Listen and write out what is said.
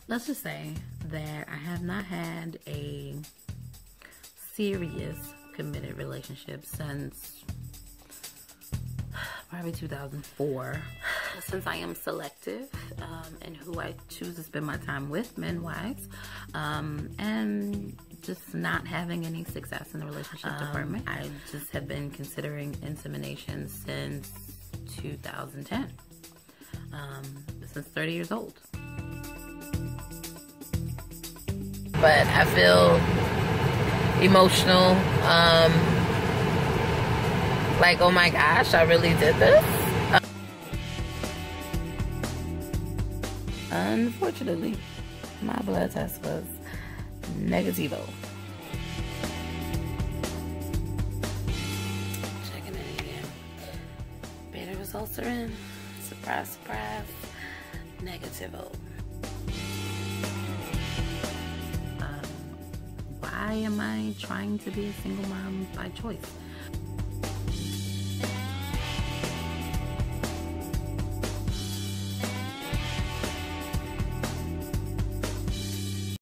let's just say that I have not had a serious committed relationship since probably 2004. Since I am selective in who I choose to spend my time with, men-wise, and just not having any success in the relationship department, I just have been considering insemination since 2010, since 30 years old. But I feel emotional, like, oh my gosh, I really did this. Unfortunately, my blood test was negativo. Checking it again. Beta results are in. Surprise, surprise. Negativo. Why am I trying to be a single mom by choice?